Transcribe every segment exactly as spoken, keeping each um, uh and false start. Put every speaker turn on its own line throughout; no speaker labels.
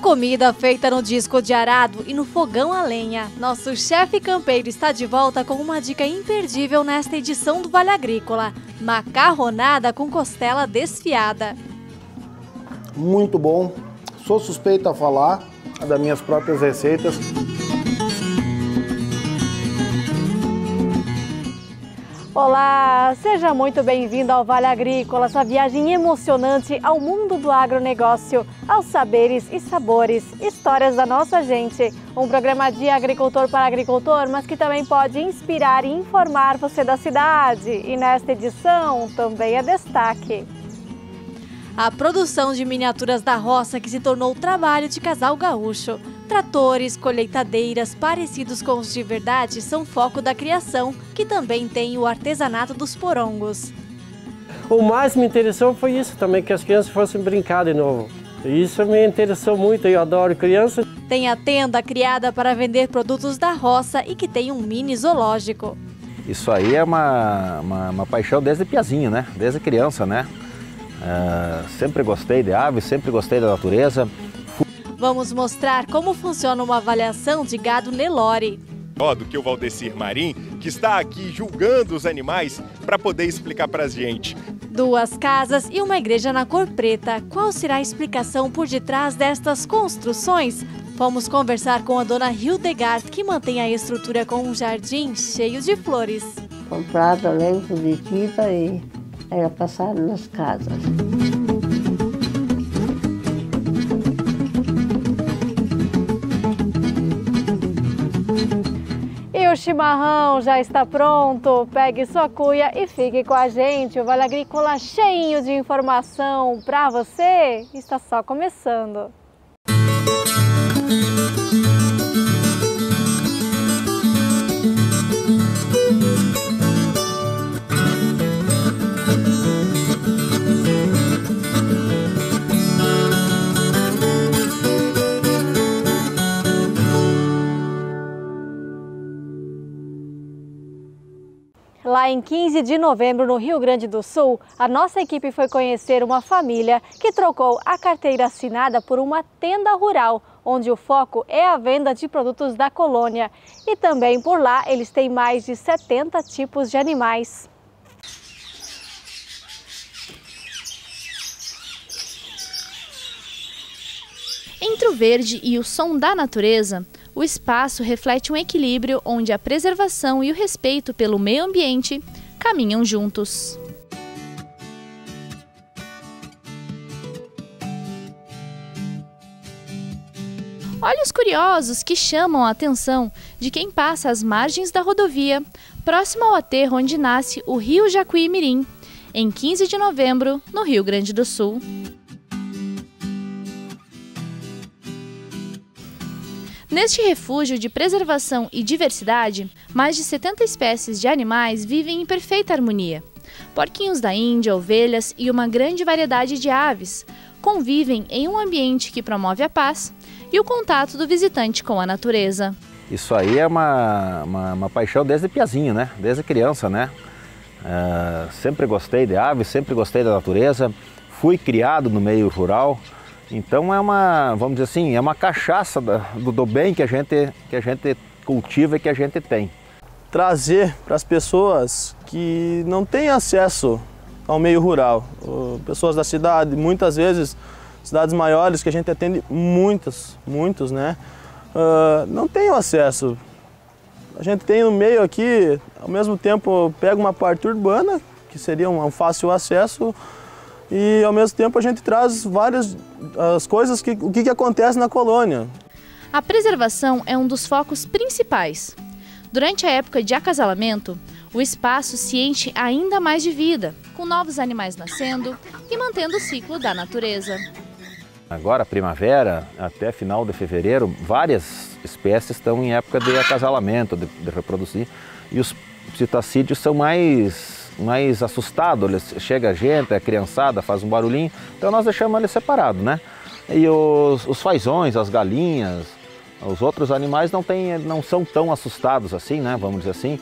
comida feita no disco de arado e no fogão a lenha. Nosso chefe campeiro está de volta com uma dica imperdível nesta edição do Vale Agrícola: macarronada com costela desfiada.
Muito bom. Sou suspeito a falar das minhas próprias receitas.
Olá, seja muito bem-vindo ao Vale Agrícola, essa viagem emocionante ao mundo do agronegócio, aos saberes e sabores, histórias da nossa gente. Um programa de agricultor para agricultor, mas que também pode inspirar e informar você da cidade. E nesta edição também é destaque a produção de miniaturas da roça, que se tornou o trabalho de casal gaúcho. Tratores, colheitadeiras parecidos com os de verdade são foco da criação, que também tem o artesanato dos porongos.
O mais me interessou foi isso também, que as crianças fossem brincar de novo. Isso me interessou muito, eu adoro crianças.
Tem a tenda criada para vender produtos da roça e que tem um mini zoológico.
Isso aí é uma, uma, uma paixão desde piazinho, né? Desde criança, né? Uh, sempre gostei de aves, sempre gostei da natureza.
Vamos mostrar como funciona uma avaliação de gado Nelore.
Do que o Valdecir Marim, que está aqui julgando os animais para poder explicar para a gente.
Duas casas e uma igreja na cor preta. Qual será a explicação por detrás destas construções? Vamos conversar com a dona Hildegard, que mantém a estrutura com um jardim cheio de flores.
Comprado além de tinta e era passado nas casas.
E o chimarrão já está pronto. Pegue sua cuia e fique com a gente. O Vale Agrícola cheinho de informação para você está só começando. Lá em quinze de novembro, no Rio Grande do Sul, a nossa equipe foi conhecer uma família que trocou a carteira assinada por uma tenda rural, onde o foco é a venda de produtos da colônia. E também por lá eles têm mais de setenta tipos de animais.
Entre o verde e o som da natureza, o espaço reflete um equilíbrio onde a preservação e o respeito pelo meio ambiente caminham juntos. Olhos curiosos que chamam a atenção de quem passa às margens da rodovia, próximo ao aterro onde nasce o Rio Jacuí-Mirim, em quinze de novembro, no Rio Grande do Sul. Neste refúgio de preservação e diversidade, mais de setenta espécies de animais vivem em perfeita harmonia. Porquinhos da Índia, ovelhas e uma grande variedade de aves convivem em um ambiente que promove a paz e o contato do visitante com a natureza.
Isso aí é uma, uma, uma paixão desde piazinho, né? Desde criança, né? Uh, sempre gostei de aves, sempre gostei da natureza, fui criado no meio rural. Então é uma, vamos dizer assim, é uma cachaça do, do bem que a gente, que a gente cultiva e que a gente tem.
Trazer para as pessoas que não têm acesso ao meio rural, pessoas da cidade, muitas vezes cidades maiores que a gente atende, muitas, muitos, né, uh, não têm acesso. A gente tem no meio aqui, ao mesmo tempo pega uma parte urbana, que seria um, um fácil acesso, e ao mesmo tempo a gente traz várias as coisas, que, o que, que acontece na colônia.
A preservação é um dos focos principais. Durante a época de acasalamento, o espaço se enche ainda mais de vida, com novos animais nascendo e mantendo o ciclo da natureza.
Agora, primavera, até final de fevereiro, várias espécies estão em época de acasalamento, de, de reproduzir, e os psitacídeos são mais... mais assustado, chega gente, a criançada faz um barulhinho, então nós deixamos ele separado, né? E os, os fazões, as galinhas, os outros animais não, tem, não são tão assustados assim, né? Vamos dizer assim.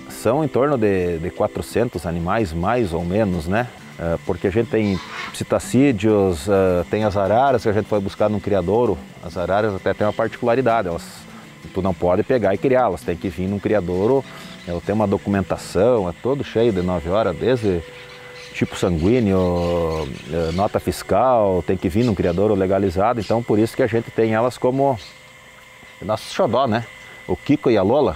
São em torno de, de quatrocentos animais, mais ou menos, né? Uh, porque a gente tem psitacídeos, uh, tem as araras que a gente foi buscar num criadouro. As araras até têm uma particularidade, elas, tu não pode pegar e criá-las, tem que vir num criadouro, ela tem uma documentação, é todo cheio de nove horas, desde tipo sanguíneo, uh, nota fiscal, tem que vir num criadouro legalizado, então por isso que a gente tem elas como nosso xodó, né? O Kiko e a Lola.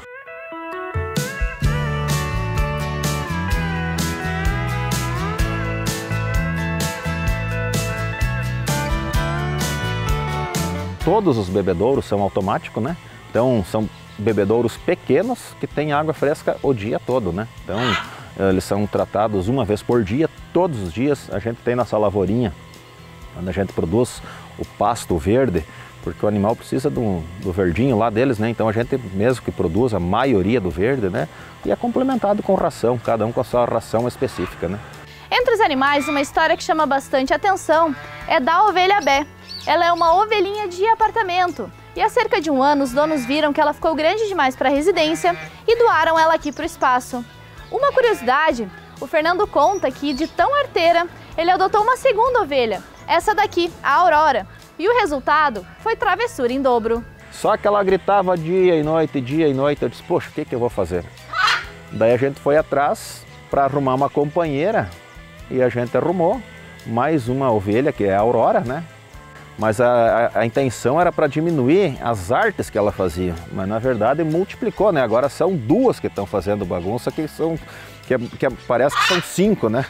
Todos os bebedouros são automáticos, né? Então são bebedouros pequenos que têm água fresca o dia todo, né? Então eles são tratados uma vez por dia, todos os dias. A gente tem nossa lavourinha, onde a gente produz o pasto verde, porque o animal precisa do, do verdinho lá deles, né? Então a gente mesmo que produz a maioria do verde, né? E é complementado com ração, cada um com a sua ração específica, né?
Entre os animais, uma história que chama bastante atenção é da ovelha Bé. Ela é uma ovelhinha de apartamento e há cerca de um ano os donos viram que ela ficou grande demais para a residência e doaram ela aqui para o espaço. Uma curiosidade, o Fernando conta que de tão arteira ele adotou uma segunda ovelha, essa daqui, a Aurora, e o resultado foi travessura em dobro.
Só que ela gritava dia e noite, dia e noite, eu disse, poxa, o que, que eu vou fazer? Daí a gente foi atrás para arrumar uma companheira e a gente arrumou mais uma ovelha, que é a Aurora, né? Mas a, a, a intenção era para diminuir as artes que ela fazia, mas na verdade multiplicou, né? Agora são duas que estão fazendo bagunça, que, são, que, que parece que são cinco, né?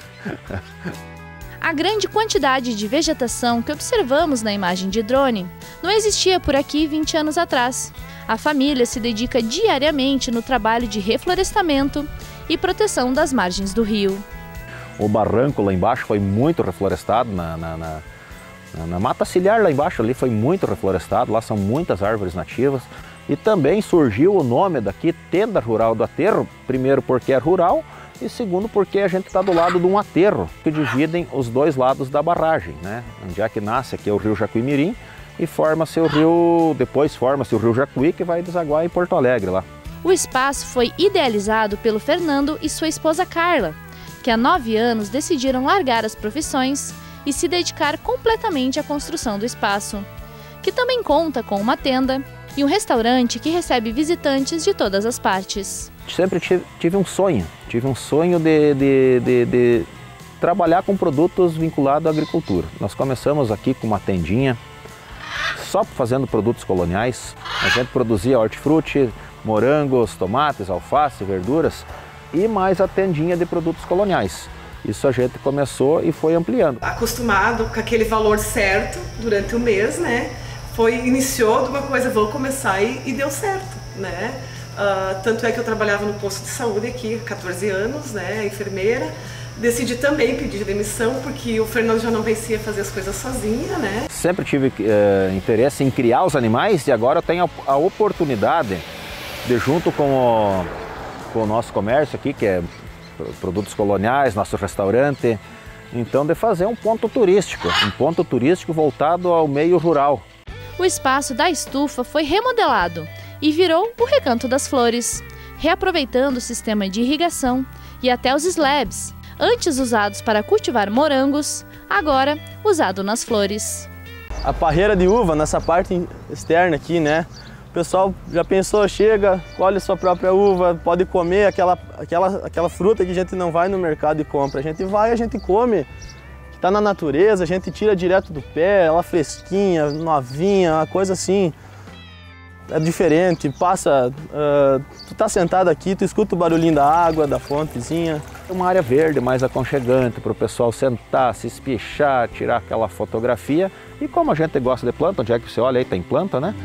A grande quantidade de vegetação que observamos na imagem de drone não existia por aqui vinte anos atrás. A família se dedica diariamente no trabalho de reflorestamento e proteção das margens do rio.
O barranco lá embaixo foi muito reflorestado, na, na, na, na mata ciliar lá embaixo ali foi muito reflorestado, lá são muitas árvores nativas. E também surgiu o nome daqui, Tenda Rural do Aterro, primeiro porque é rural e segundo porque a gente está do lado de um aterro que dividem os dois lados da barragem, né? Onde é que nasce aqui é o rio Jacuimirim e forma-se o rio, depois forma-se o rio Jacuí que vai desaguar em Porto Alegre lá.
O espaço foi idealizado pelo Fernando e sua esposa Carla, que há nove anos decidiram largar as profissões e se dedicar completamente à construção do espaço, que também conta com uma tenda e um restaurante que recebe visitantes de todas as partes.
Sempre tive, tive um sonho, tive um sonho de, de, de, de trabalhar com produtos vinculados à agricultura. Nós começamos aqui com uma tendinha, só fazendo produtos coloniais. A gente produzia hortifruti, morangos, tomates, alface, verduras, e mais a tendinha de produtos coloniais. Isso a gente começou e foi ampliando.
Acostumado com aquele valor certo durante o mês, né? Foi, iniciou de uma coisa, vou começar e, e deu certo, né? Uh, tanto é que eu trabalhava no posto de saúde aqui há quatorze anos, né? Enfermeira. Decidi também pedir demissão porque o Fernando já não vencia fazer as coisas sozinha, né? Sempre tive uh, interesse em criar os animais e agora eu tenho a, a oportunidade de, junto com o, com o nosso comércio aqui, que é produtos coloniais, nosso restaurante, então de fazer um ponto turístico, um ponto turístico voltado ao meio rural.
O espaço da estufa foi remodelado e virou o Recanto das Flores, reaproveitando o sistema de irrigação e até os slabs, antes usados para cultivar morangos, agora usado nas flores.
A parreira de uva nessa parte externa aqui, né? O pessoal já pensou, chega, colhe sua própria uva, pode comer aquela, aquela, aquela fruta que a gente não vai no mercado e compra. A gente vai, a gente come, está na natureza, a gente tira direto do pé, ela fresquinha, novinha, uma coisa assim. É diferente, passa, uh, tu tá sentado aqui, tu escuta o barulhinho da água, da fontezinha.
É uma área verde mais aconchegante para o pessoal sentar, se espichar, tirar aquela fotografia. E como a gente gosta de planta, onde é que você olha aí, tem planta, né?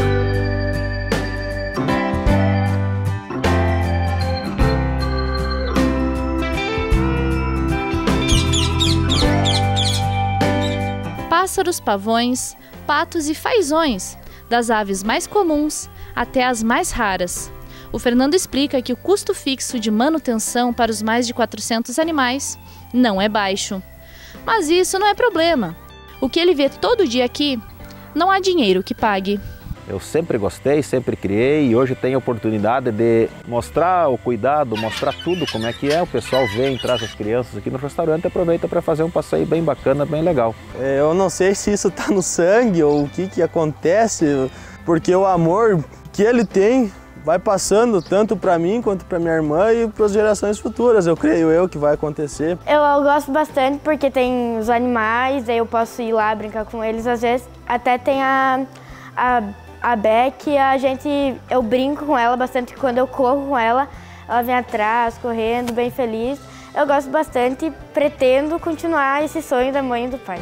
Pássaros, pavões, patos e fazões, das aves mais comuns até as mais raras. O Fernando explica que o custo fixo de manutenção para os mais de quatrocentos animais não é baixo. Mas isso não é problema. O que ele vê todo dia aqui, não há dinheiro que pague.
Eu sempre gostei, sempre criei e hoje tenho a oportunidade de mostrar o cuidado, mostrar tudo como é que é. O pessoal vem, traz as crianças aqui no restaurante e aproveita para fazer um passeio bem bacana, bem legal.
Eu não sei se isso está no sangue ou o que, que acontece, porque o amor que ele tem vai passando tanto para mim quanto para minha irmã e para as gerações futuras, eu creio eu que vai acontecer.
Eu, eu gosto bastante porque tem os animais, aí eu posso ir lá brincar com eles, às vezes até tem a, a, a Beck, a gente, eu brinco com ela bastante, quando eu corro com ela, ela vem atrás, correndo, bem feliz. Eu gosto bastante e pretendo continuar esse sonho da mãe e do pai.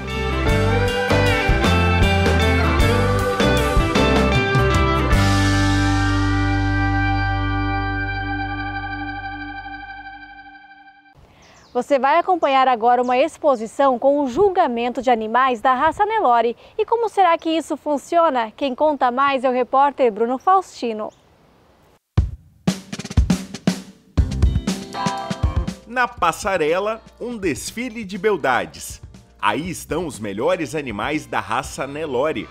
Você vai acompanhar agora uma exposição com o julgamento de animais da raça Nelore. E como será que isso funciona? Quem conta mais é o repórter Bruno Faustino.
Na passarela, um desfile de beldades. Aí estão os melhores animais da raça Nelore.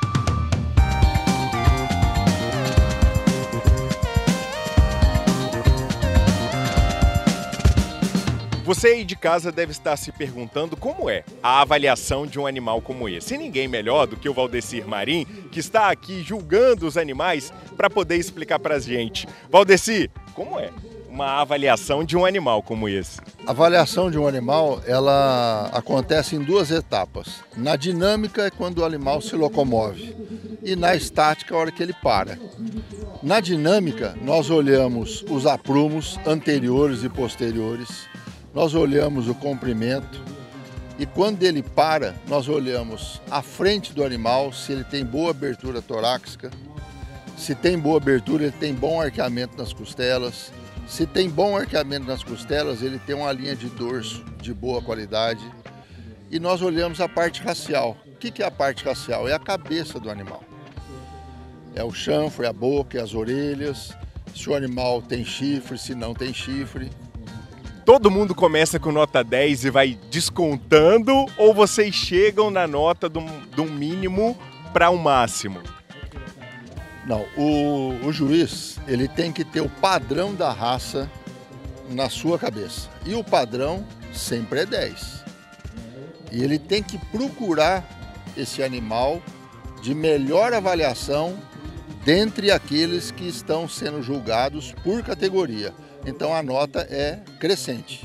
Você aí de casa deve estar se perguntando como é a avaliação de um animal como esse. E ninguém melhor do que o Valdecir Marim, que está aqui julgando os animais para poder explicar para a gente. Valdecir, como é uma avaliação de um animal como esse?
A avaliação de um animal, ela acontece em duas etapas. Na dinâmica é quando o animal se locomove e na estática é a hora que ele para. Na dinâmica, nós olhamos os aprumos anteriores e posteriores, nós olhamos o comprimento e quando ele para, nós olhamos a frente do animal, se ele tem boa abertura torácica, se tem boa abertura, ele tem bom arqueamento nas costelas, se tem bom arqueamento nas costelas, ele tem uma linha de dorso de boa qualidade e nós olhamos a parte racial. O que é a parte racial? É a cabeça do animal. É o chanfre, a boca, as orelhas, se o animal tem chifre, se não tem chifre.
Todo mundo começa com nota dez e vai descontando ou vocês chegam na nota do, do mínimo para o máximo?
Não, o, o juiz ele tem que ter o padrão da raça na sua cabeça. E o padrão sempre é dez. E ele tem que procurar esse animal de melhor avaliação dentre aqueles que estão sendo julgados por categoria. Então a nota é crescente.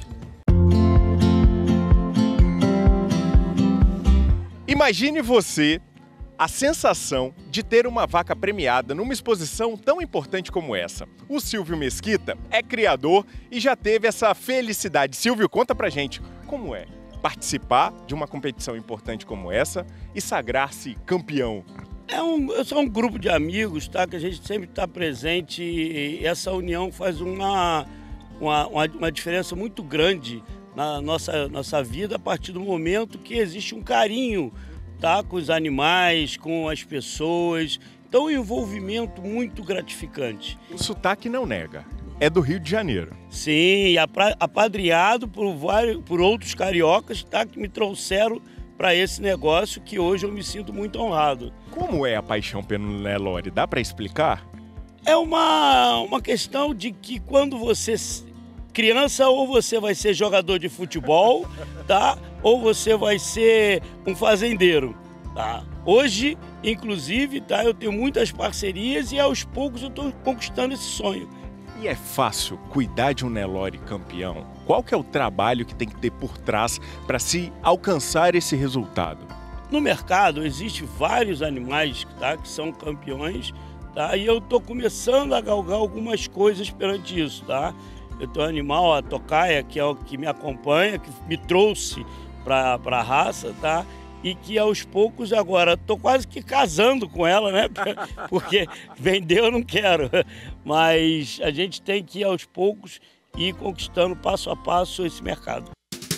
Imagine você a sensação de ter uma vaca premiada numa exposição tão importante como essa. O Silvio Mesquita é criador e já teve essa felicidade. Silvio, conta pra gente como é participar de uma competição importante como essa e sagrar-se campeão.
É um, eu sou um grupo de amigos, tá? Que a gente sempre está presente e essa união faz uma, uma, uma, uma diferença muito grande na nossa, nossa vida a partir do momento que existe um carinho, tá? Com os animais, com as pessoas. Então, um envolvimento muito gratificante.
O sotaque não nega, é do Rio de Janeiro.
Sim, apadrinhado por, vários, por outros cariocas, tá? Que me trouxeram para esse negócio que hoje eu me sinto muito honrado.
Como é a paixão pelo Nelore? Dá para explicar?
É uma, uma questão de que quando você criança, ou você vai ser jogador de futebol, tá? Ou você vai ser um fazendeiro, tá? Hoje, inclusive, tá? Eu tenho muitas parcerias e aos poucos eu estou conquistando esse sonho.
E é fácil cuidar de um Nelore campeão? Qual que é o trabalho que tem que ter por trás para se alcançar esse resultado?
No mercado existem vários animais, tá, que são campeões, tá, e eu estou começando a galgar algumas coisas perante isso. Tá? Eu tenho um animal, a tocaia, que é o que me acompanha, que me trouxe para a raça, tá? E que aos poucos agora estou quase que casando com ela, né? Porque vender eu não quero, mas a gente tem que ir aos poucos ir conquistando passo a passo esse mercado.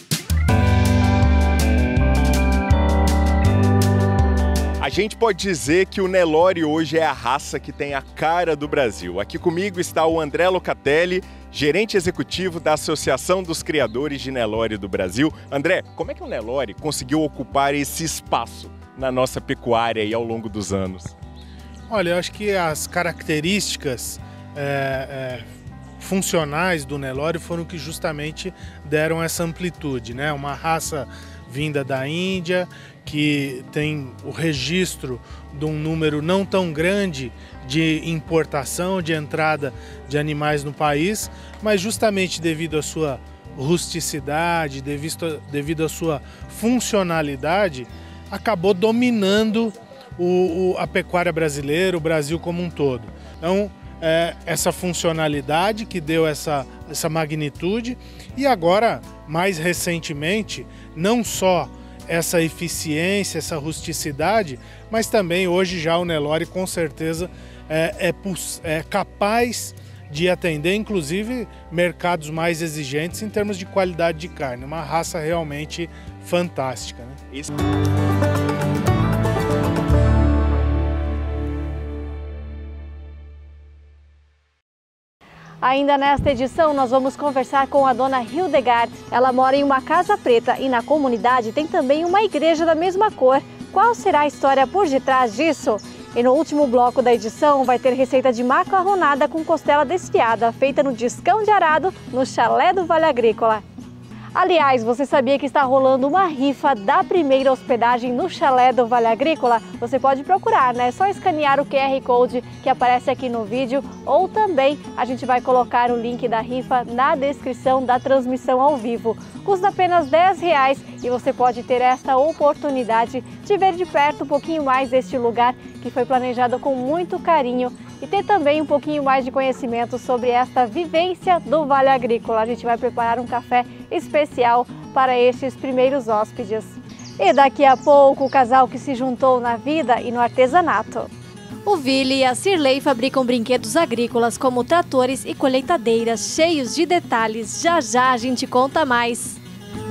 A gente pode dizer que o Nelore hoje é a raça que tem a cara do Brasil. Aqui comigo está o André Locatelli, gerente executivo da Associação dos Criadores de Nelore do Brasil. André, como é que o Nelore conseguiu ocupar esse espaço na nossa pecuária aí ao longo dos anos?
Olha, eu acho que as características é, é, funcionais do Nelore foram que justamente deram essa amplitude, né? Uma raça vinda da Índia, que tem o registro de um número não tão grande de importação, de entrada de animais no país, mas justamente devido à sua rusticidade, devido, devido à sua funcionalidade, acabou dominando o, o, a pecuária brasileira, o Brasil como um todo. Então, é, essa funcionalidade que deu essa, essa magnitude e agora, mais recentemente, não só essa eficiência, essa rusticidade, mas também hoje já o Nelore com certeza é, é, é capaz de atender inclusive mercados mais exigentes em termos de qualidade de carne. Uma raça realmente fantástica, né? Isso.
Ainda nesta edição, nós vamos conversar com a dona Hildegard. Ela mora em uma casa preta e na comunidade tem também uma igreja da mesma cor. Qual será a história por detrás disso? E no último bloco da edição vai ter receita de macarronada com costela desfiada, feita no discão de arado, no chalé do Vale Agrícola. Aliás, você sabia que está rolando uma rifa da primeira hospedagem no chalé do Vale Agrícola? Você pode procurar, né? É só escanear o Q R Code que aparece aqui no vídeo ou também a gente vai colocar o link da rifa na descrição da transmissão ao vivo. Custa apenas dez reais e você pode ter esta oportunidade de ver de perto um pouquinho mais deste lugar que foi planejado com muito carinho e ter também um pouquinho mais de conhecimento sobre esta vivência do Vale Agrícola. A gente vai preparar um café especial para estes primeiros hóspedes. E daqui a pouco o casal que se juntou na vida e no artesanato. O Vili e a Cirlei fabricam brinquedos agrícolas como tratores e colheitadeiras cheios de detalhes. Já já a gente conta mais.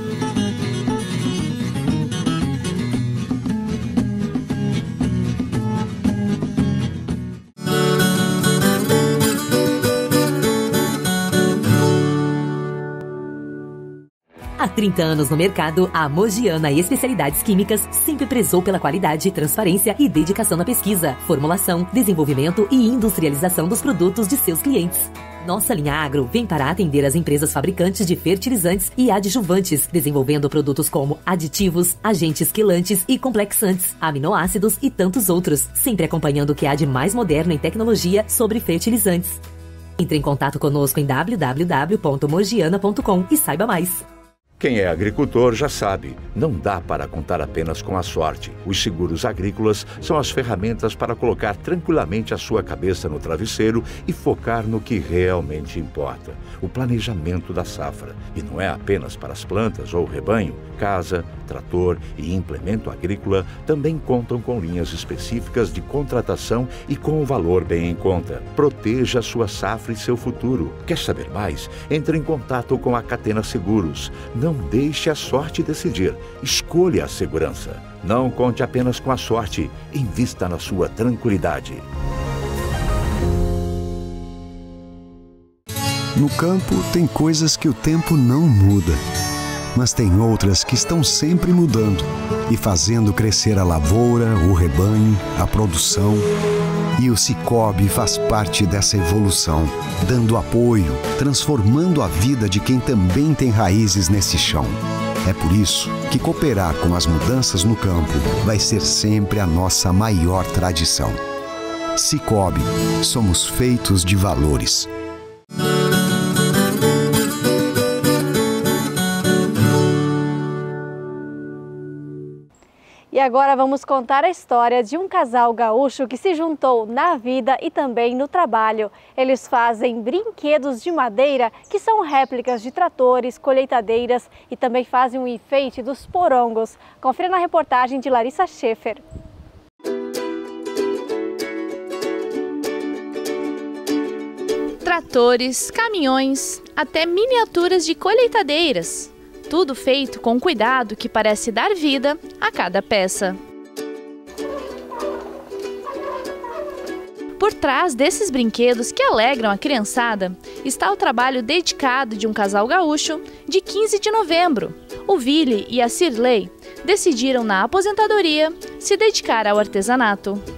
Há trinta anos no mercado, a Mogiana Especialidades Químicas sempre prezou pela qualidade, transparência e dedicação na pesquisa, formulação, desenvolvimento e industrialização dos produtos de seus clientes. Nossa linha Agro vem para atender as empresas fabricantes de fertilizantes e adjuvantes, desenvolvendo produtos como aditivos, agentes quelantes e complexantes, aminoácidos e tantos outros, sempre acompanhando o que há de mais moderno em tecnologia sobre fertilizantes. Entre em contato conosco em w w w ponto mogiana ponto com e saiba mais.
Quem é agricultor já sabe, não dá para contar apenas com a sorte. Os seguros agrícolas são as ferramentas para colocar tranquilamente a sua cabeça no travesseiro e focar no que realmente importa, o planejamento da safra. E não é apenas para as plantas ou rebanho. Casa, trator e implemento agrícola também contam com linhas específicas de contratação e com o valor bem em conta. Proteja a sua safra e seu futuro. Quer saber mais? Entre em contato com a Catena Seguros. Não deixe a sorte decidir. Escolha a segurança. Não conte apenas com a sorte. Invista na sua tranquilidade.
No campo, tem coisas que o tempo não muda. Mas tem outras que estão sempre mudando e fazendo crescer a lavoura, o rebanho, a produção. E o Sicoob faz parte dessa evolução, dando apoio, transformando a vida de quem também tem raízes nesse chão. É por isso que cooperar com as mudanças no campo vai ser sempre a nossa maior tradição. Sicoob, somos feitos de valores.
E agora vamos contar a história de um casal gaúcho que se juntou na vida e também no trabalho. Eles fazem brinquedos de madeira que são réplicas de tratores, colheitadeiras e também fazem um enfeite dos porongos. Confira na reportagem de Larissa Schaefer.
Tratores, caminhões, até miniaturas de colheitadeiras. Tudo feito com cuidado que parece dar vida a cada peça. Por trás desses brinquedos que alegram a criançada, está o trabalho dedicado de um casal gaúcho de quinze de novembro. O Vili e a Cirlei decidiram, na aposentadoria, se dedicar ao artesanato.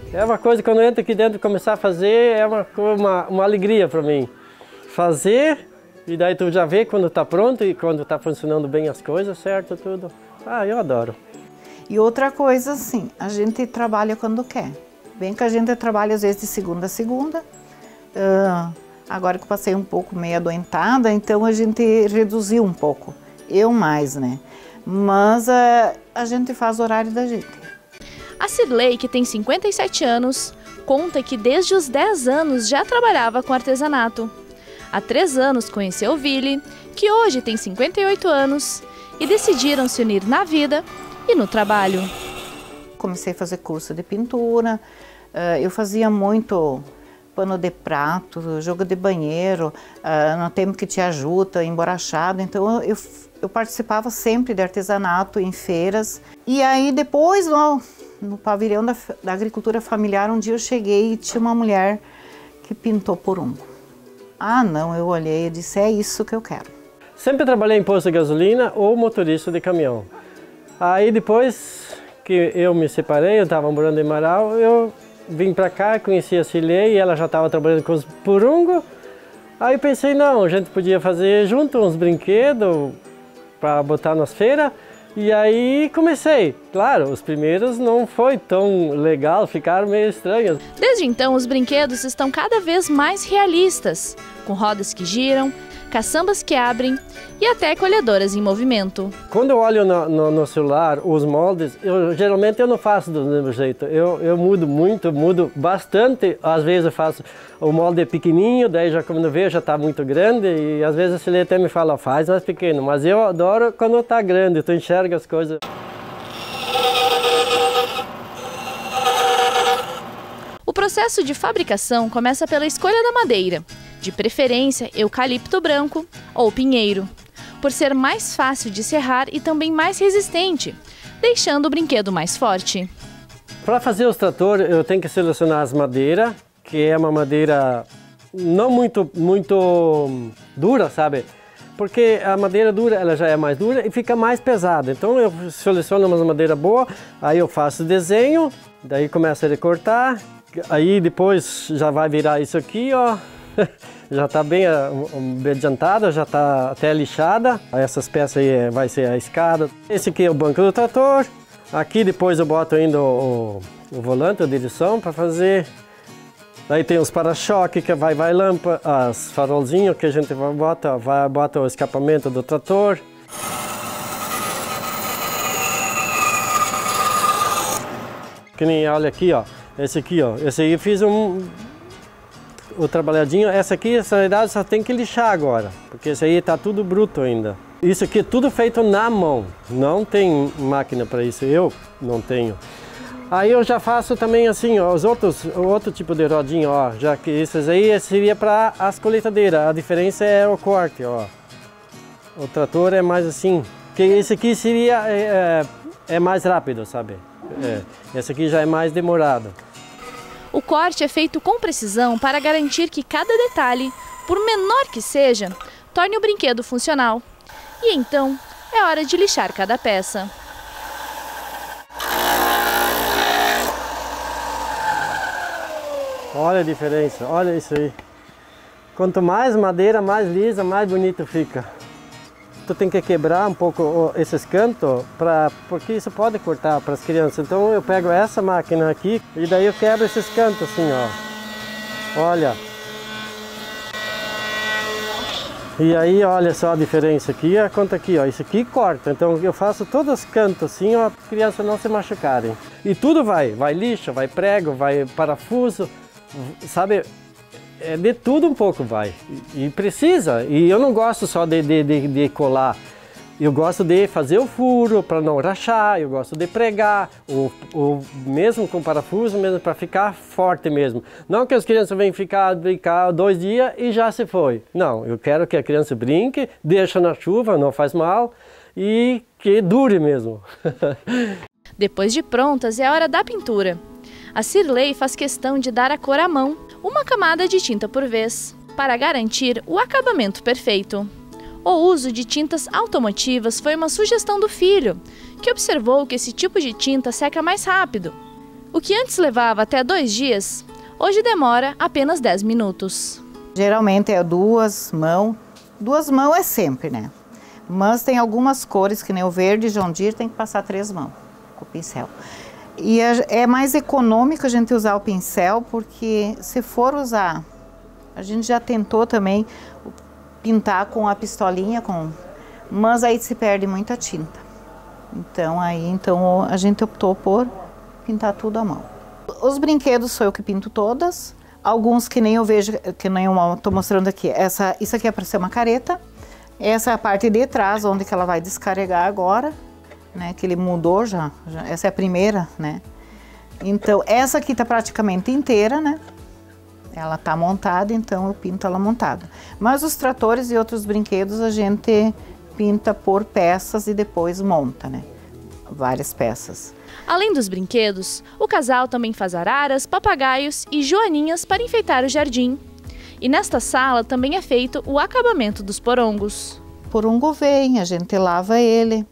É uma coisa, quando eu entro aqui dentro e começar a fazer, é uma, uma, uma alegria para mim. Fazer, e daí tu já vê quando está pronto e quando está funcionando bem as coisas, certo, tudo. Ah, eu adoro.
E outra coisa, assim, a gente trabalha quando quer. Bem que a gente trabalha às vezes de segunda a segunda. Uh, agora que eu passei um pouco meio adoentada, então a gente reduziu um pouco. Eu mais, né? Mas uh, a gente faz o horário da gente.
A Cirlei, que tem cinquenta e sete anos, conta que desde os dez anos já trabalhava com artesanato. Há três anos conheceu o Vili, que hoje tem cinquenta e oito anos, e decidiram se unir na vida e no trabalho.
Comecei a fazer curso de pintura, eu fazia muito pano de prato, jogo de banheiro, no tempo que tinha juta, emborrachado, então eu, eu participava sempre de artesanato em feiras. E aí depois, no, no pavilhão da, da agricultura familiar, um dia eu cheguei e tinha uma mulher que pintou porungo. Ah não, eu olhei e disse, é isso que eu quero.
Sempre trabalhei em posto de gasolina ou motorista de caminhão. Aí depois que eu me separei, eu estava morando em Marau, eu vim para cá, conheci a Cirlei e ela já estava trabalhando com os porungos. Aí pensei, não, a gente podia fazer junto uns brinquedos para botar nas feiras. E aí comecei. Claro, os primeiros não foi tão legal, ficaram meio estranhos.
Desde então, os brinquedos estão cada vez mais realistas, com rodas que giram, caçambas que abrem e até colhedoras em movimento.
Quando eu olho no, no, no celular os moldes, eu, geralmente eu não faço do mesmo jeito. Eu, eu mudo muito, mudo bastante. Às vezes eu faço o molde pequenininho, daí já quando eu vejo já está muito grande. E às vezes a Cirlei até me fala, faz mais pequeno. Mas eu adoro quando está grande, tu enxerga as coisas.
O processo de fabricação começa pela escolha da madeira, de preferência eucalipto branco ou pinheiro, por ser mais fácil de serrar e também mais resistente, deixando o brinquedo mais forte.
Para fazer os tratores, eu tenho que selecionar as madeiras, que é uma madeira não muito, muito dura, sabe? Porque a madeira dura, ela já é mais dura e fica mais pesada. Então eu seleciono uma madeira boa, aí eu faço o desenho, daí começo a recortar, aí depois já vai virar isso aqui, ó. Já está bem adiantada, já está até lixada. Essas peças aí vai ser a escada. Esse aqui é o banco do trator. Aqui depois eu boto ainda o, o volante, a direção para fazer. Aí tem os para-choque que vai, vai lâmpada, as farolzinhos que a gente vai bota, vai bota o escapamento do trator. Que nem olha aqui, ó. Esse aqui, ó. Esse aí eu fiz um o trabalhadinho. Essa aqui, essa realidade, só tem que lixar agora, porque esse aí está tudo bruto ainda. Isso aqui é tudo feito na mão, não tem máquina para isso, eu não tenho. Aí eu já faço também assim, ó, os outros, o outro tipo de rodinha, ó, já que esses aí seria para as colheitadeiras, a diferença é o corte, ó. O trator é mais assim, que esse aqui seria, é, é mais rápido, sabe? É, esse aqui já é mais demorado.
O corte é feito com precisão para garantir que cada detalhe, por menor que seja, torne o brinquedo funcional. E então, é hora de lixar cada peça.
Olha a diferença, olha isso aí. Quanto mais madeira, mais lisa, mais bonito fica. Tu tem que quebrar um pouco esses cantos, pra, porque isso pode cortar para as crianças. Então eu pego essa máquina aqui e daí eu quebro esses cantos assim, ó. Olha. E aí olha só a diferença aqui, a conta aqui, ó. Isso aqui corta. Então eu faço todos os cantos assim, ó, para as crianças não se machucarem. E tudo vai, vai lixa, vai prego, vai parafuso, sabe? É, de tudo um pouco vai, e, e precisa, e eu não gosto só de, de, de, de colar, eu gosto de fazer o furo para não rachar, eu gosto de pregar, ou, ou mesmo com parafuso, mesmo para ficar forte mesmo. Não que as crianças venham ficar, brincar dois dias e já se foi, não, eu quero que a criança brinque, deixa na chuva, não faz mal, e que dure mesmo.
Depois de prontas, é a hora da pintura. A Cirlei faz questão de dar a cor à mão, uma camada de tinta por vez, para garantir o acabamento perfeito. O uso de tintas automotivas foi uma sugestão do filho, que observou que esse tipo de tinta seca mais rápido. O que antes levava até dois dias, hoje demora apenas dez minutos.
Geralmente é duas mãos, duas mãos é sempre, né? Mas tem algumas cores, que nem o verde John Deere, tem que passar três mãos com o pincel. E é mais econômico a gente usar o pincel, porque se for usar, a gente já tentou também pintar com a pistolinha, com, mas aí se perde muita tinta. Então aí então a gente optou por pintar tudo à mão. Os brinquedos sou eu que pinto todas, alguns que nem eu vejo, que nem eu estou mostrando aqui. Essa, isso aqui é para ser uma careta, essa é a parte de trás, onde que ela vai descarregar agora, né, que ele mudou já, já, essa é a primeira, né. Então essa aqui está praticamente inteira, né, ela está montada, então eu pinto ela montada. Mas os tratores e outros brinquedos a gente pinta por peças e depois monta, né, várias peças.
Além dos brinquedos, o casal também faz araras, papagaios e joaninhas para enfeitar o jardim. E nesta sala também é feito o acabamento dos porongos.
O porongo vem, a gente lava ele.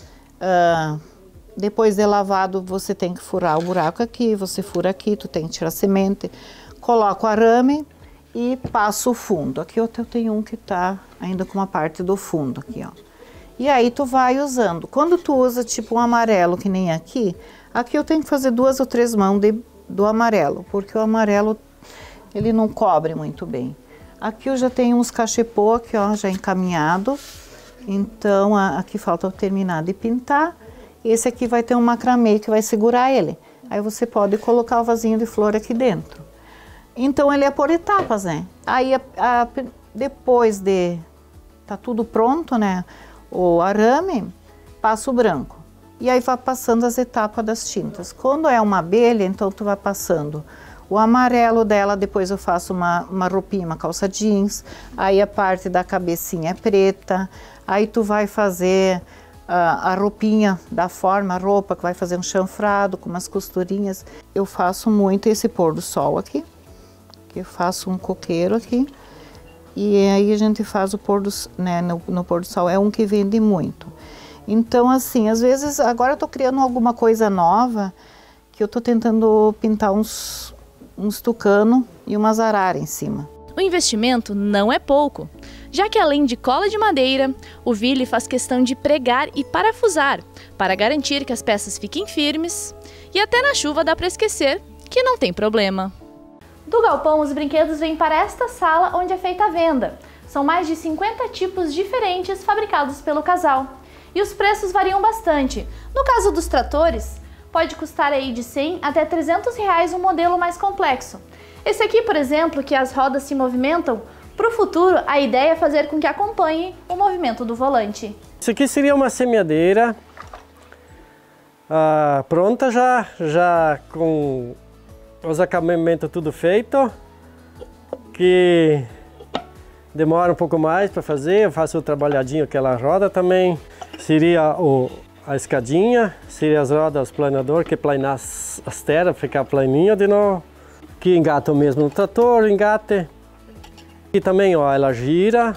Uh, depois de lavado, você tem que furar o buraco aqui, você fura aqui, tu tem que tirar a semente. Coloca o arame e passa o fundo. Aqui eu tenho um que está ainda com uma parte do fundo aqui, ó. E aí tu vai usando. Quando tu usa tipo um amarelo, que nem aqui, aqui eu tenho que fazer duas ou três mãos de, do amarelo, porque o amarelo ele não cobre muito bem. Aqui eu já tenho uns cachepô aqui, ó, já encaminhado. Então a, aqui falta eu terminar de pintar. Esse aqui vai ter um macramê que vai segurar ele. Aí você pode colocar o vasinho de flor aqui dentro. Então ele é por etapas, né? Aí a, a, depois de tá tudo pronto, né? O arame, passa o branco. E aí vai passando as etapas das tintas. Quando é uma abelha, então tu vai passando o amarelo dela, depois eu faço uma, uma roupinha, uma calça jeans, aí a parte da cabecinha é preta, aí tu vai fazer uh, a roupinha da forma, a roupa, que vai fazer um chanfrado com umas costurinhas. Eu faço muito esse pôr do sol aqui, que eu faço um coqueiro aqui. E aí a gente faz o pôr do, né, no, no pôr do sol, é um que vende muito. Então assim, às vezes, agora eu tô criando alguma coisa nova, que eu tô tentando pintar uns, uns tucano e umas araras em cima.
O investimento não é pouco, já que além de cola de madeira, o Willi faz questão de pregar e parafusar, para garantir que as peças fiquem firmes, e até na chuva dá para esquecer que não tem problema.
Do galpão, os brinquedos vêm para esta sala onde é feita a venda. São mais de cinquenta tipos diferentes fabricados pelo casal. E os preços variam bastante. No caso dos tratores, pode custar aí de cem até trezentos reais um modelo mais complexo. Esse aqui, por exemplo, que as rodas se movimentam, para o futuro a ideia é fazer com que acompanhe o movimento do volante.
Isso aqui seria uma semeadeira ah, pronta já, já com os acabamentos tudo feito, que demora um pouco mais para fazer. Eu faço o trabalhadinho, aquela roda também. Seria o, a escadinha, seria as rodas, o planador, que planar as, as terras, ficar planinho de novo. Que engata mesmo no trator, engate. E também, ó, ela gira.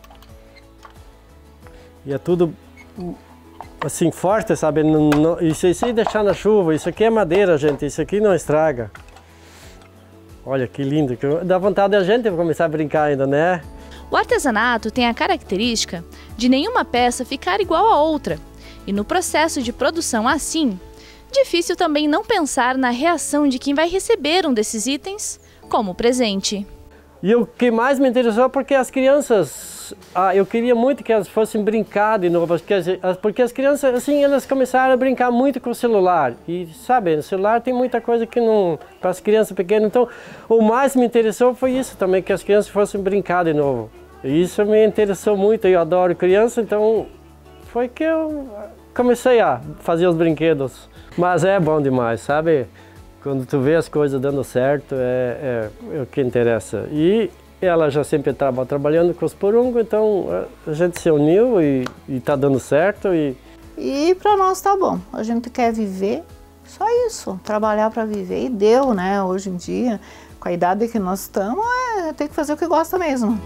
E é tudo assim forte, sabe? Não, não, isso aí deixar na chuva, isso aqui é madeira, gente, isso aqui não estraga. Olha que lindo, que dá vontade da gente começar a brincar ainda, né?
O artesanato tem a característica de nenhuma peça ficar igual a outra. E no processo de produção assim, difícil também não pensar na reação de quem vai receber um desses itens como presente.
E o que mais me interessou é porque as crianças, ah, eu queria muito que elas fossem brincar de novo, porque as, porque as crianças, assim, elas começaram a brincar muito com o celular. E, sabe, o celular tem muita coisa que não, para as crianças pequenas. Então, o mais me interessou foi isso também, que as crianças fossem brincar de novo. E isso me interessou muito, eu adoro criança, então foi que eu comecei a fazer os brinquedos. Mas é bom demais, sabe? Quando tu vê as coisas dando certo, é, é, é o que interessa. E ela já sempre estava trabalhando com os porungos, então a gente se uniu e está dando certo. E,
e para nós tá bom. A gente quer viver, só isso, trabalhar para viver. E deu, né? Hoje em dia, com a idade que nós estamos, é, tem que fazer o que gosta mesmo.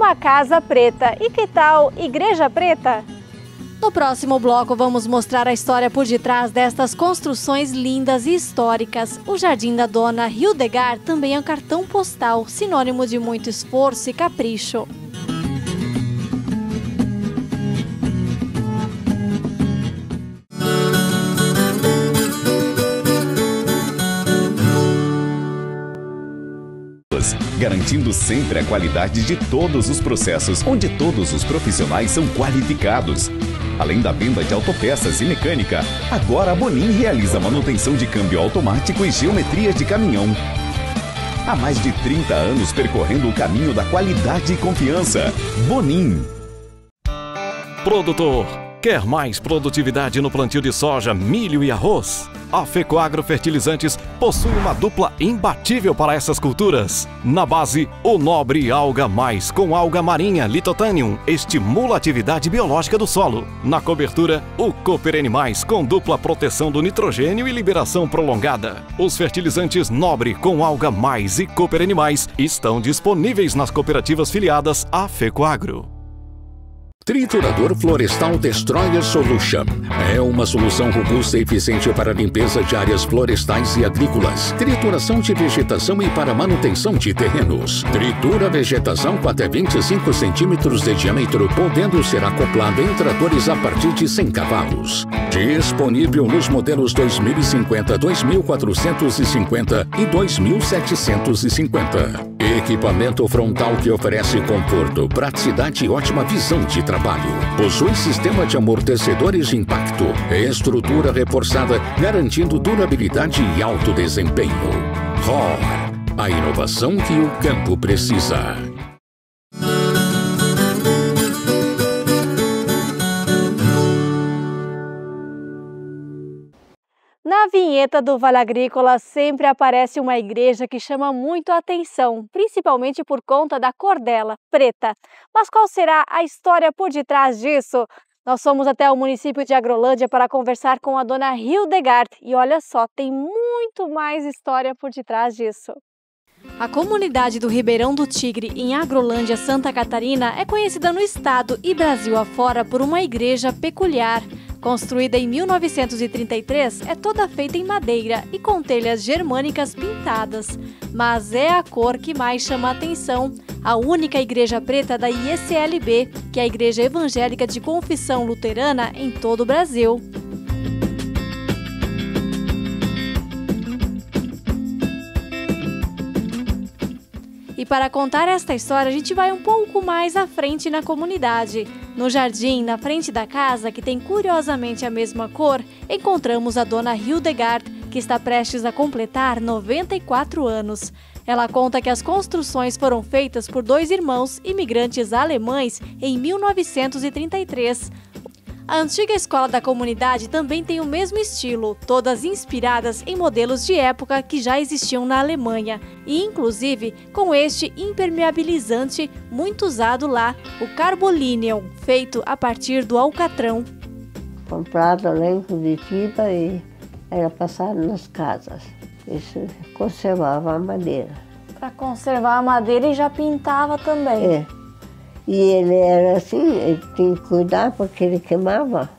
uma casa preta. E que tal Igreja Preta? No próximo bloco vamos mostrar a história por detrás destas construções lindas e históricas. O Jardim da Dona Hildegard também é um cartão postal, sinônimo de muito esforço e capricho.
Garantindo sempre a qualidade de todos os processos, onde todos os profissionais são qualificados. Além da venda de autopeças e mecânica, agora a Bonin realiza manutenção de câmbio automático e geometria de caminhão. Há mais de trinta anos percorrendo o caminho da qualidade e confiança. Bonin.
Produtor, quer mais produtividade no plantio de soja, milho e arroz? A Fecoagro Fertilizantes possui uma dupla imbatível para essas culturas. Na base, o Nobre Alga Mais com alga marinha Lithotanium estimula a atividade biológica do solo. Na cobertura, o Cooper Animais com dupla proteção do nitrogênio e liberação prolongada. Os fertilizantes Nobre com alga Mais e Cooper Animais estão disponíveis nas cooperativas filiadas à Fecoagro.
Triturador Florestal Destroyer Solution é uma solução robusta e eficiente para a limpeza de áreas florestais e agrícolas, trituração de vegetação e para manutenção de terrenos. Tritura vegetação com até vinte e cinco centímetros de diâmetro, podendo ser acoplado em tratores a partir de cem cavalos. Disponível nos modelos dois mil e cinquenta, dois mil quatrocentos e cinquenta e dois mil setecentos e cinquenta. Equipamento frontal que oferece conforto, praticidade e ótima visão de trabalho. Possui sistema de amortecedores de impacto, estrutura reforçada, garantindo durabilidade e alto desempenho. R O R, a inovação que o campo precisa.
Na vinheta do Vale Agrícola sempre aparece uma igreja que chama muito a atenção, principalmente por conta da cor dela, preta. Mas qual será a história por detrás disso? Nós fomos até o município de Agrolândia para conversar com a dona Hildegard e olha só, tem muito mais história por detrás disso. A comunidade do Ribeirão do Tigre, em Agrolândia, Santa Catarina, é conhecida no estado e Brasil afora por uma igreja peculiar. Construída em mil novecentos e trinta e três, é toda feita em madeira e com telhas germânicas pintadas. Mas é a cor que mais chama a atenção. A única igreja preta da I E C L B, que é a Igreja Evangélica de Confissão Luterana em todo o Brasil. E para contar esta história, a gente vai um pouco mais à frente na comunidade. No jardim, na frente da casa, que tem curiosamente a mesma cor, encontramos a dona Hildegard, que está prestes a completar noventa e quatro anos. Ela conta que as construções foram feitas por dois irmãos imigrantes alemães em mil novecentos e trinta e três. A antiga escola da comunidade também tem o mesmo estilo, todas inspiradas em modelos de época que já existiam na Alemanha, e inclusive com este impermeabilizante muito usado lá, o Carbolinium, feito a partir do alcatrão.
Comprado lá em Curitiba e era passado nas casas. Isso conservava a madeira.
Para conservar a madeira e já pintava também.
É. E ele era assim, ele tinha que cuidar porque ele queimava.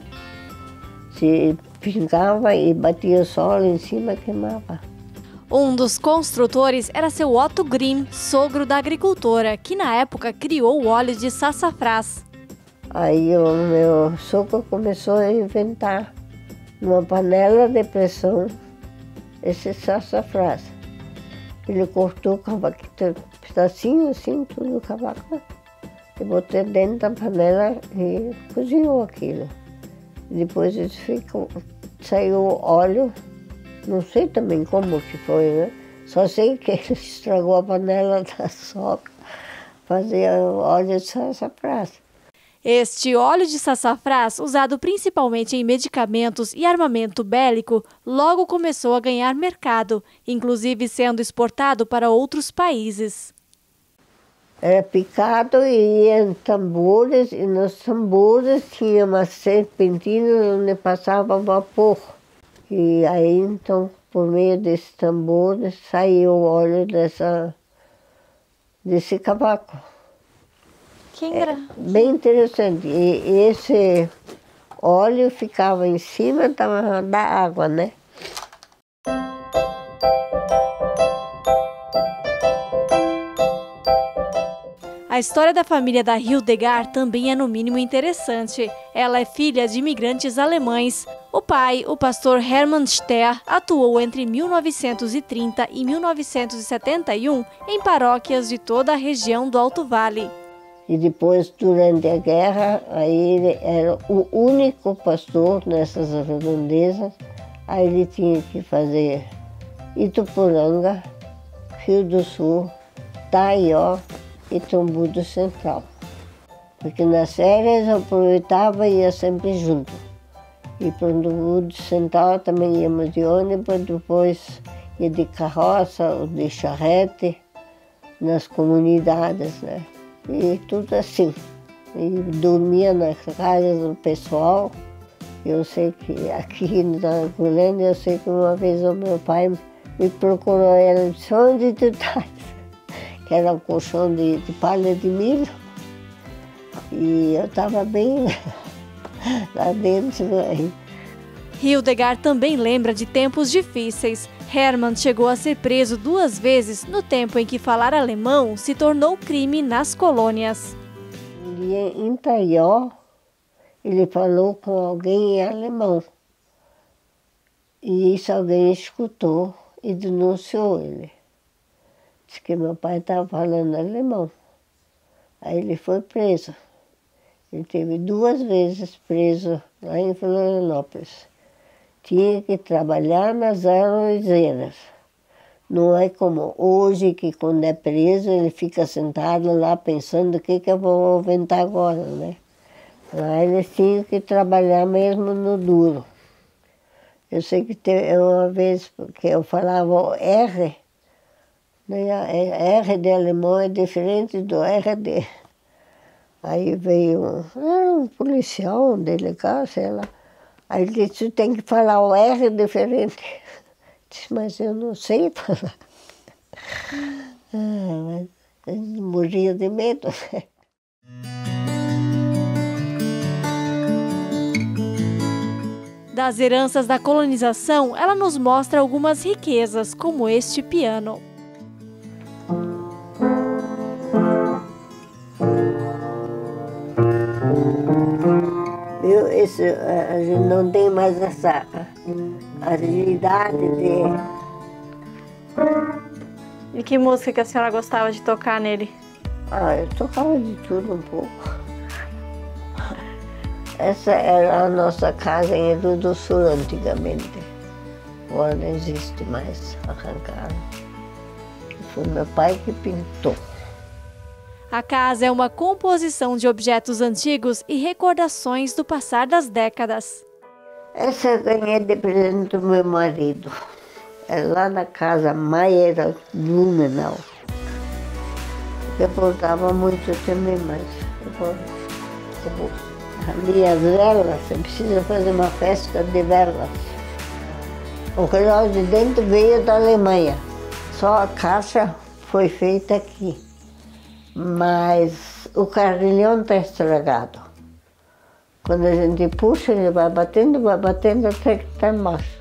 Se pingava e batia o sol em cima, queimava.
Um dos construtores era seu Otto Grimm, sogro da agricultora, que na época criou o óleo de sassafrás.
Aí o meu sogro começou a inventar numa panela de pressão esse sassafrás. Ele cortou o pedacinho assim, tudo o cavaco. Eu botei dentro da panela e cozinhou aquilo. Depois eles ficam, saiu óleo, não sei também como que foi, né? Só sei que ele estragou a panela da sogra, fazia óleo de sassafrás.
Este óleo de sassafrás, usado principalmente em medicamentos e armamento bélico, logo começou a ganhar mercado, inclusive sendo exportado para outros países.
Era picado e ia em tambores, e nos tambores tinha uma serpentina onde passava vapor. E aí, então, por meio desses tambores, saiu o óleo dessa, desse cavaco.
Que engra...
é bem interessante. E esse óleo ficava em cima da, da água, né?
A história da família da Hildegard também é no mínimo interessante. Ela é filha de imigrantes alemães. O pai, o pastor Hermann Ster, atuou entre mil novecentos e trinta e mil novecentos e setenta e um em paróquias de toda a região do Alto Vale.
E depois, durante a guerra, aí ele era o único pastor nessas redondezas. Aí ele tinha que fazer Ituporanga, Rio do Sul, Taió e Tambudo Central. Porque nas férias eu aproveitava e ia sempre junto. E para o Tambudo Central também íamos de ônibus, depois ia de carroça ou de charrete nas comunidades, né? E tudo assim. E dormia na casa do pessoal. Eu sei que aqui na Golândia, eu sei que uma vez o meu pai me procurou, ele disse, onde tu estás? Que era um colchão de, de palha de milho. E eu estava bem lá dentro. Aí.
Hildegard também lembra de tempos difíceis. Hermann chegou a ser preso duas vezes no tempo em que falar alemão se tornou crime nas colônias.
Um dia em Taió, ele falou com alguém em alemão. E isso alguém escutou e denunciou ele. Disse que meu pai estava falando alemão. Aí ele foi preso. Ele teve duas vezes preso lá em Florianópolis. Tinha que trabalhar nas arrozeiras. Não é como hoje, que quando é preso ele fica sentado lá pensando o que, que eu vou inventar agora, né? Lá eles tinham que trabalhar mesmo no duro. Eu sei que teve uma vez que eu falava R, né? R de alemão é diferente do R D. Aí veio um, um policial, um delegado, sei lá. Aí ele disse, tem que falar o R diferente. Disse, mas eu não sei falar. Ah, mas eu morria de medo.
Das heranças da colonização, ela nos mostra algumas riquezas, como este piano.
Viu? Esse, a gente não tem mais essa agilidade de...
E que música que a senhora gostava de tocar nele?
Ah, eu tocava de tudo um pouco. Essa era a nossa casa em Rio do Sul antigamente. Agora não existe mais, arrancaram. Foi meu pai que pintou.
A casa é uma composição de objetos antigos e recordações do passar das décadas.
Essa eu ganhei de presente do meu marido. É lá na casa Maier Blumenau. Eu voltava muito também, mas agora acabou. Ali as velas, você precisa fazer uma festa de velas. O relógio de dentro veio da Alemanha. Só a caixa foi feita aqui. Mas o carrilhão está estragado. Quando a gente puxa, ele vai batendo, vai batendo até que está embaixo.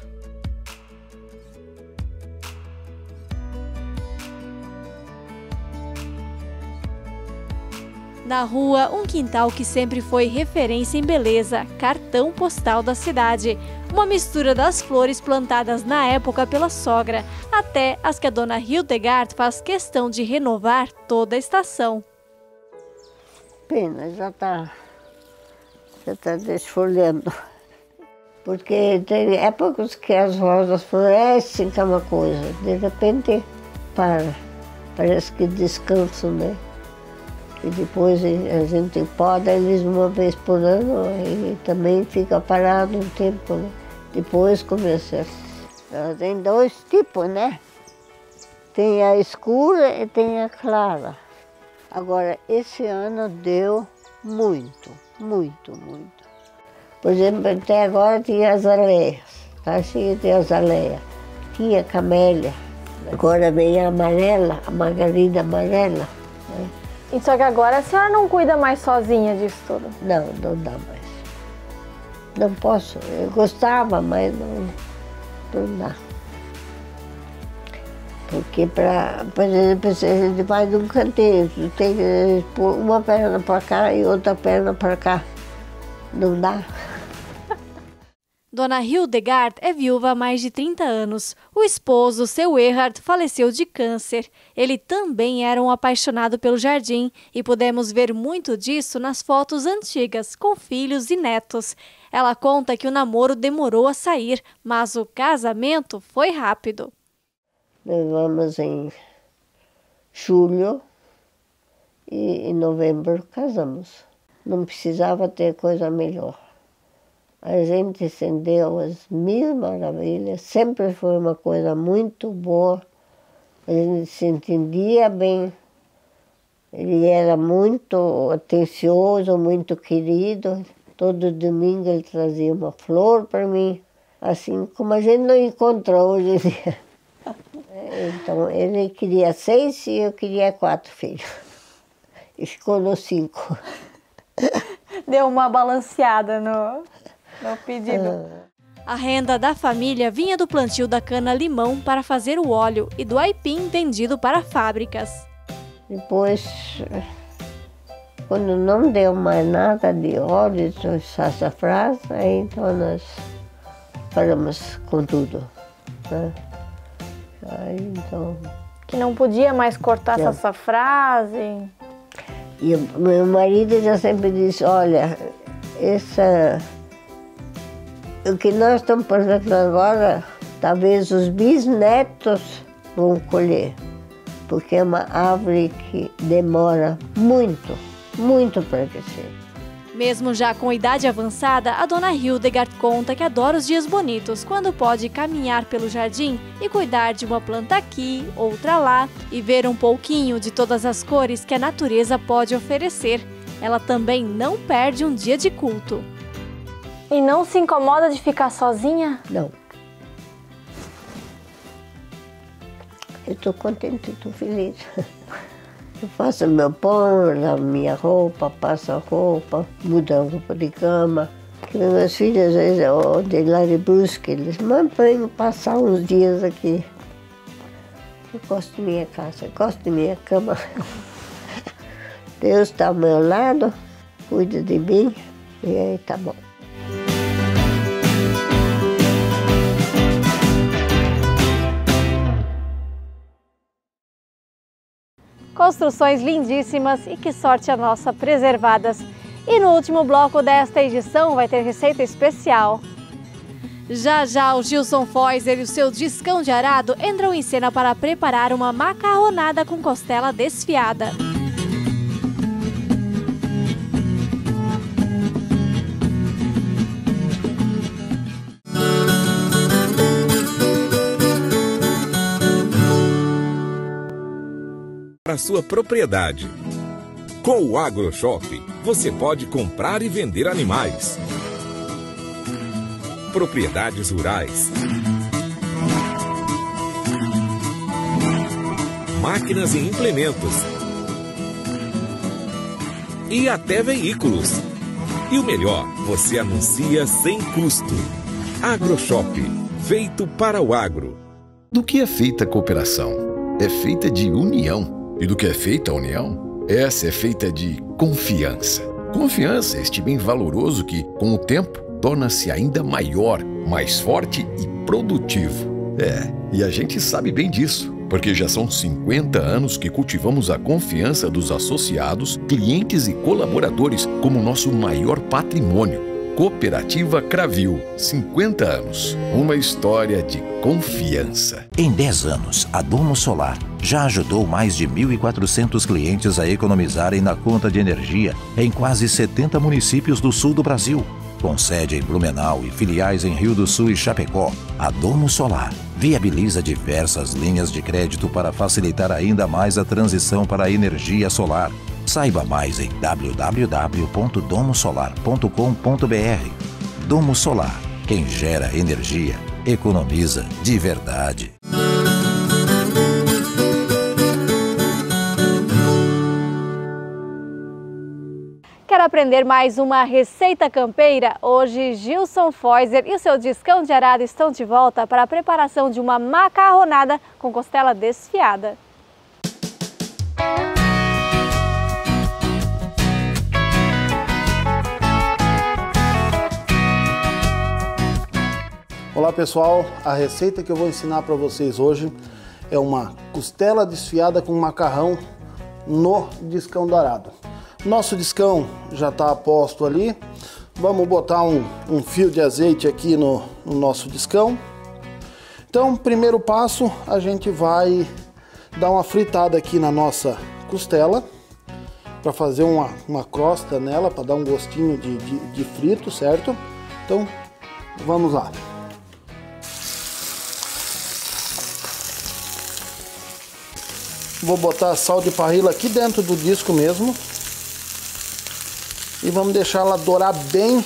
Na rua, um quintal que sempre foi referência em beleza, cartão postal da cidade. Uma mistura das flores plantadas na época pela sogra, até as que a dona Hildegard faz questão de renovar toda a estação.
Pena, já está já tá desfolhando. Porque tem épocas que as rosas florescem, que é uma coisa, de repente para, parece que descansam, né? E depois a gente poda eles uma vez por ano e também fica parado um tempo, né? Depois começa. Ela tem dois tipos, né? Tem a escura e tem a clara. Agora, esse ano deu muito, muito, muito. Por exemplo, até agora tinha azaleias, tá cheio de azaleia. Tinha camélia. Agora vem a amarela, a margarida amarela, né?
E só que agora a senhora não cuida mais sozinha disso tudo?
Não, não dá mais. Não posso. Eu gostava, mas não, não dá. Porque, para por exemplo, se a gente vai num canteiro, tem que pôr uma perna para cá e outra perna para cá. Não dá.
Dona Hildegard é viúva há mais de trinta anos. O esposo, seu Erhard, faleceu de câncer. Ele também era um apaixonado pelo jardim e podemos ver muito disso nas fotos antigas, com filhos e netos. Ela conta que o namoro demorou a sair, mas o casamento foi rápido.
Nós vamos em julho e em novembro casamos. Não precisava ter coisa melhor. A gente acendeu as mil maravilhas, sempre foi uma coisa muito boa, a gente se entendia bem, ele era muito atencioso, muito querido, todo domingo ele trazia uma flor para mim, assim como a gente não encontra hoje em dia. Então ele queria seis e eu queria quatro filhos, e ficou nos cinco.
Deu uma balanceada no... no pedido. A renda da família vinha do plantio da cana-limão para fazer o óleo e do aipim vendido para fábricas.
Depois, quando não deu mais nada de óleo, de sassafrás, aí então nós paramos com tudo. Né? Aí, então,
que não podia mais cortar
não.
sassafrás e...
E meu marido já sempre disse, olha, essa... o que nós estamos fazendo agora, talvez os bisnetos vão colher, porque é uma árvore que demora muito, muito para crescer.
Mesmo já com idade avançada, a dona Hildegard conta que adora os dias bonitos, quando pode caminhar pelo jardim e cuidar de uma planta aqui, outra lá, e ver um pouquinho de todas as cores que a natureza pode oferecer. Ela também não perde um dia de culto. E não se incomoda de ficar sozinha?
Não. Eu estou contente, estou feliz. Eu faço meu pão, lavo minha roupa, passo a roupa, mudo a roupa de cama. Porque meus filhos, às vezes, de lá de Brusque, eles mandam venham passar uns dias aqui. Eu gosto de minha casa, eu gosto de minha cama. Deus está ao meu lado, cuida de mim, e aí tá bom.
Construções lindíssimas e que sorte a nossa preservadas. E no último bloco desta edição vai ter receita especial. Já já o Gilson Feuser e o seu discão de arado entram em cena para preparar uma macarronada com costela desfiada.
Para sua propriedade. Com o AgroShop, você pode comprar e vender animais, propriedades rurais, máquinas e implementos, e até veículos. E o melhor, você anuncia sem custo. AgroShop, feito para o agro.
Do que é feita a cooperação? É feita de união. E do que é feita a união? Essa é feita de confiança. Confiança é este bem valoroso que, com o tempo, torna-se ainda maior, mais forte e produtivo. É, e a gente sabe bem disso, porque já são cinquenta anos que cultivamos a confiança dos associados, clientes e colaboradores como nosso maior patrimônio. Cooperativa Cravil, cinquenta anos. Uma história de confiança.
Em dez anos, a Domo Solar já ajudou mais de mil e quatrocentos clientes a economizarem na conta de energia em quase setenta municípios do sul do Brasil. Com sede em Blumenau e filiais em Rio do Sul e Chapecó, a Domo Solar viabiliza diversas linhas de crédito para facilitar ainda mais a transição para a energia solar. Saiba mais em w w w ponto domo solar ponto com ponto b r. Domo Solar. Quem gera energia, economiza de verdade.
Quer aprender mais uma receita campeira? Hoje, Gilson Feuser e o seu Discão de Arado estão de volta para a preparação de uma macarronada com costela desfiada.
Olá pessoal, a receita que eu vou ensinar para vocês hoje é uma costela desfiada com macarrão no discão do arado. Nosso discão já está a posto ali. Vamos botar um, um fio de azeite aqui no, no nosso discão. Então, primeiro passo, a gente vai dar uma fritada aqui na nossa costela para fazer uma, uma crosta nela, para dar um gostinho de, de, de frito, certo? Então, vamos lá. Vou botar sal de parrilla aqui dentro do disco mesmo. E vamos deixar ela dourar bem.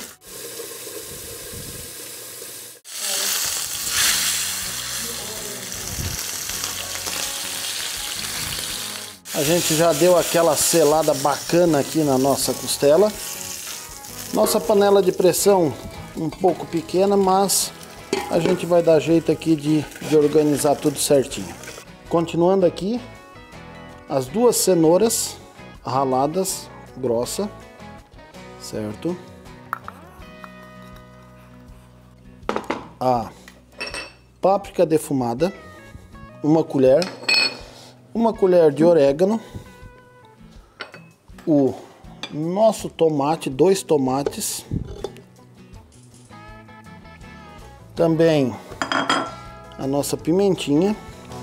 A gente já deu aquela selada bacana aqui na nossa costela. Nossa panela de pressão um pouco pequena, mas a gente vai dar jeito aqui de, de organizar tudo certinho. Continuando aqui, as duas cenouras raladas, grossa, certo? A páprica defumada, uma colher, uma colher de orégano, o nosso tomate, dois tomates, também a nossa pimentinha,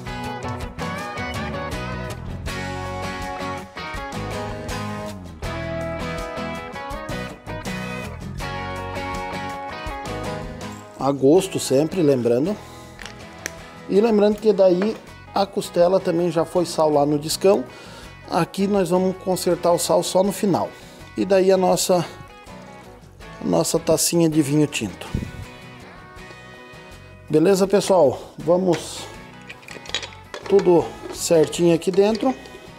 a gosto sempre, lembrando. E lembrando que daí a costela também já foi sal lá no discão. Aqui nós vamos consertar o sal só no final. E daí a nossa, a nossa tacinha de vinho tinto. Beleza, pessoal? Vamos tudo certinho aqui dentro.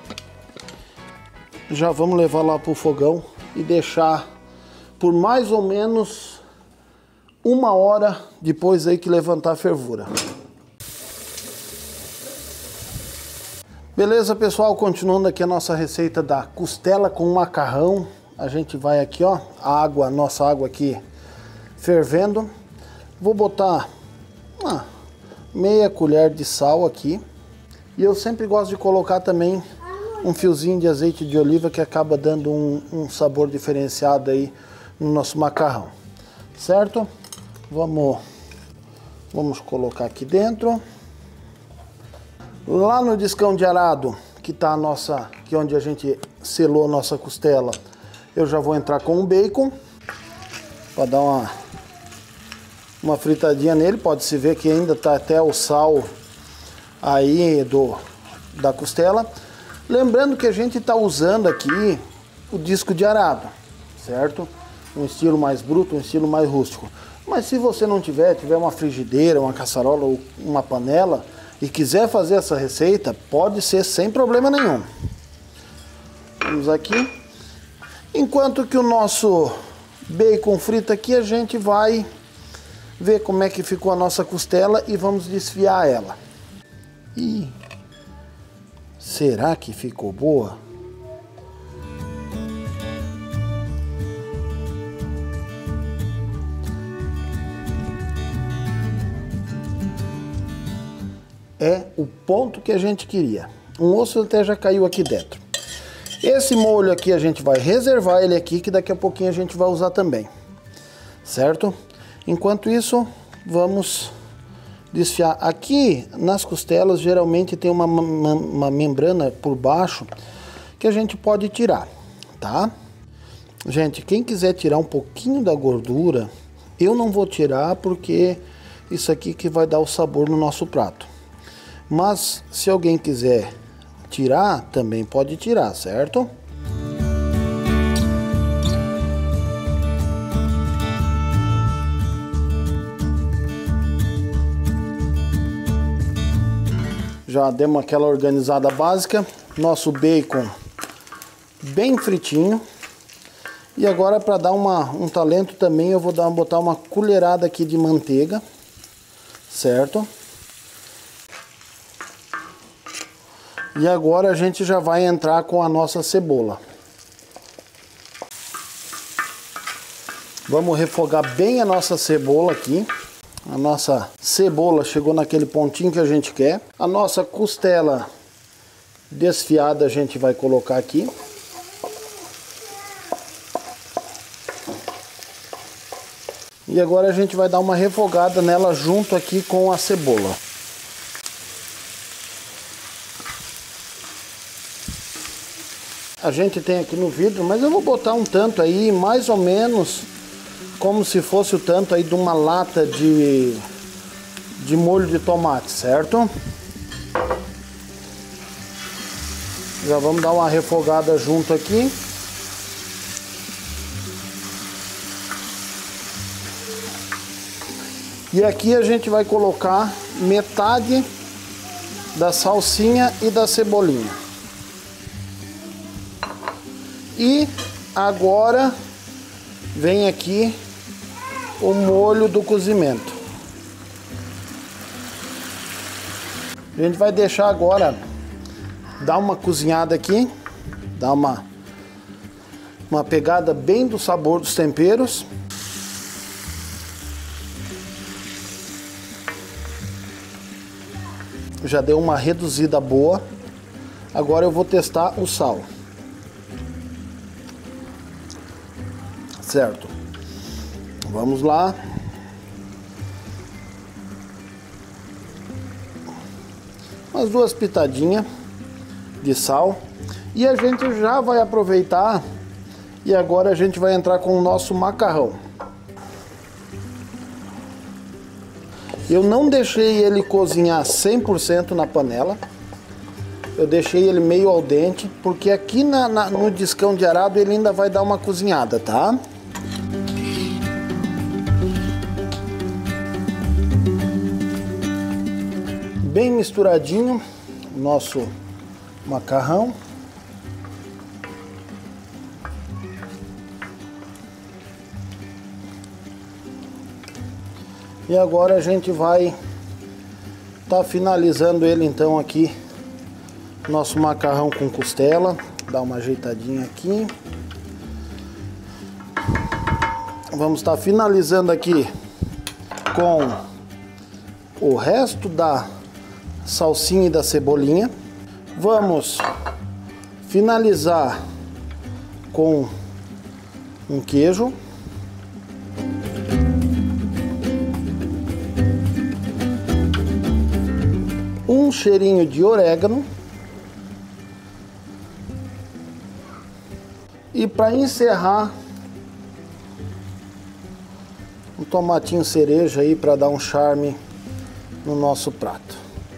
Já vamos levar lá pro fogão e deixar por mais ou menos uma hora depois aí que levantar a fervura. Beleza, pessoal? Continuando aqui a nossa receita da costela com macarrão. A gente vai aqui, ó, a água, a nossa água aqui fervendo. Vou botar uma meia colher de sal aqui. E eu sempre gosto de colocar também um fiozinho de azeite de oliva que acaba dando um, um sabor diferenciado aí no nosso macarrão. Certo? Vamos, vamos colocar aqui dentro. Lá no discão de arado, que tá a nossa, que é onde a gente selou a nossa costela, eu já vou entrar com o bacon para dar uma uma fritadinha nele. Pode se ver que ainda tá até o sal aí do da costela. Lembrando que a gente tá usando aqui o disco de arado, certo? Um estilo mais bruto, um estilo mais rústico. Mas se você não tiver, tiver uma frigideira, uma caçarola ou uma panela e quiser fazer essa receita, pode ser sem problema nenhum. Vamos aqui. Enquanto que o nosso bacon frita aqui, a gente vai ver como é que ficou a nossa costela e vamos desfiar ela. E será que ficou boa? É o ponto que a gente queria. Um osso até já caiu aqui dentro. Esse molho aqui a gente vai reservar ele aqui, que daqui a pouquinho a gente vai usar também. Certo? Enquanto isso, vamos desfiar. Aqui nas costelas geralmente tem uma, uma, uma membrana por baixo que a gente pode tirar, tá? Gente, quem quiser tirar um pouquinho da gordura, eu não vou tirar porque isso aqui que vai dar o sabor no nosso prato. Mas se alguém quiser tirar, também pode tirar, certo? Já demos aquela organizada básica. Nosso bacon bem fritinho. E agora, para dar uma, um talento também, eu vou dar, botar uma colherada aqui de manteiga, certo? E agora a gente já vai entrar com a nossa cebola. Vamos refogar bem a nossa cebola aqui. A nossa cebola chegou naquele pontinho que a gente quer. A nossa costela desfiada a gente vai colocar aqui. E agora a gente vai dar uma refogada nela junto aqui com a cebola. A gente tem aqui no vidro, mas eu vou botar um tanto aí, mais ou menos como se fosse o tanto aí de uma lata de, de molho de tomate, certo? Já vamos dar uma refogada junto aqui. E aqui a gente vai colocar metade da salsinha e da cebolinha. E agora vem aqui o molho do cozimento. A gente vai deixar agora dar uma cozinhada aqui, dar uma, uma pegada bem do sabor dos temperos. Já deu uma reduzida boa. Agora eu vou testar o sal. Certo. Vamos lá. Umas duas pitadinhas de sal. E a gente já vai aproveitar. E agora a gente vai entrar com o nosso macarrão. Eu não deixei ele cozinhar cem por cento na panela. Eu deixei ele meio al dente, porque aqui na, na, no discão de arado ele ainda vai dar uma cozinhada, tá? Bem misturadinho o nosso macarrão. E agora a gente vai tá finalizando ele então aqui, nosso macarrão com costela. Dá uma ajeitadinha aqui. Vamos estar tá finalizando aqui com o resto da salsinha e da cebolinha. Vamos finalizar com um queijo. Um cheirinho de orégano. E para encerrar, um tomatinho cereja aí para dar um charme no nosso prato.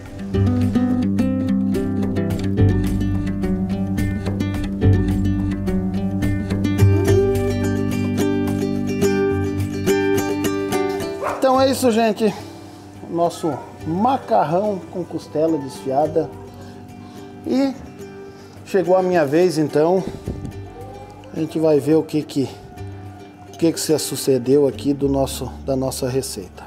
Então é isso, gente. Nosso macarrão com costela desfiada. E chegou a minha vez, então a gente vai ver o que que o que que se sucedeu aqui do nosso da nossa receita.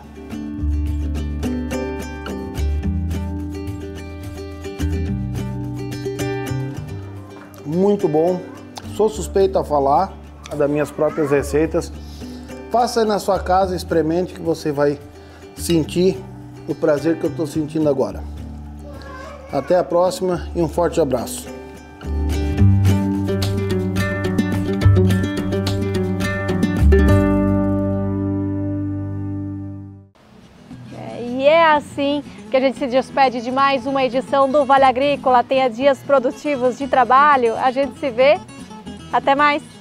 Muito bom. Sou suspeito a falar das minhas próprias receitas. Faça aí na sua casa, experimente, que você vai sentir o prazer que eu estou sentindo agora. Até a próxima e um forte abraço.
É, e é assim que a gente se despede de mais uma edição do Vale Agrícola. Tenha dias produtivos de trabalho. A gente se vê. Até mais.